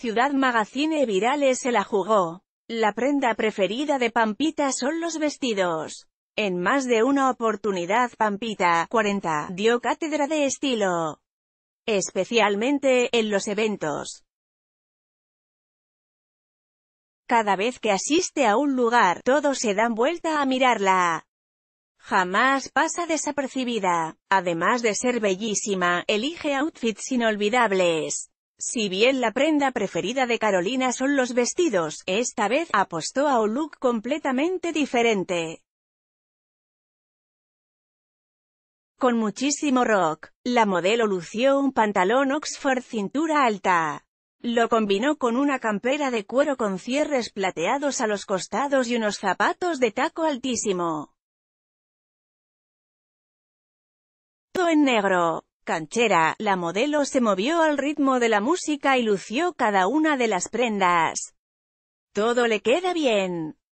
Ciudad Magazine Virales se la jugó. La prenda preferida de Pampita son los vestidos. En más de una oportunidad Pampita, 40, dio cátedra de estilo. Especialmente en los eventos. Cada vez que asiste a un lugar, todos se dan vuelta a mirarla. Jamás pasa desapercibida. Además de ser bellísima, elige outfits inolvidables. Si bien la prenda preferida de Carolina son los vestidos, esta vez apostó a un look completamente diferente. Con muchísimo rock, la modelo lució un pantalón Oxford cintura alta. Lo combinó con una campera de cuero con cierres plateados a los costados y unos zapatos de taco altísimo. Todo en negro. Canchera, la modelo se movió al ritmo de la música y lució cada una de las prendas. Todo le queda bien.